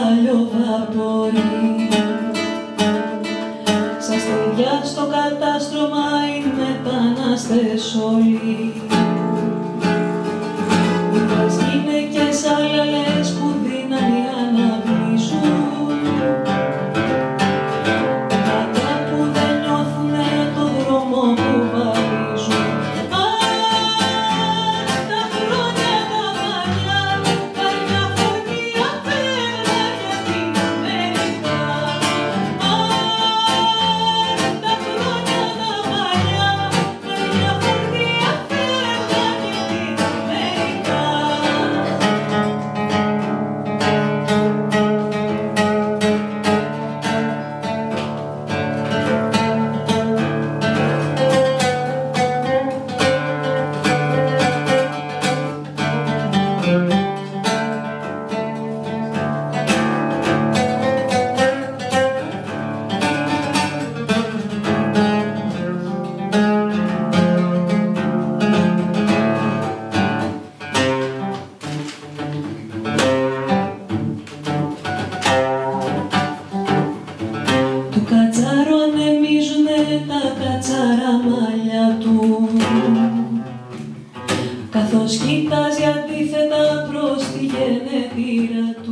παλιοδαπορεί. Σαν στεριά στο κατάστρωμα οι μετανάστες όλοι. Δίπλας γυναίκες άλλαλες που δύναμη αναπνίζουν. Κατά που δεν νιώθουνε το δρόμο που βαδίζουν. Τα χρόνια τα παλιά, παλιά φορτία φέρναν για την Αμερικά. Τα χρόνια τα παλιά, παλιά φορτία φέρναν για την Αμερικά. Του κατσάρου ανεμίζουνε τα κατσάρα μαλλιά του, καθώς κοιτάζει αντίθετα προς τη γενετήρα του.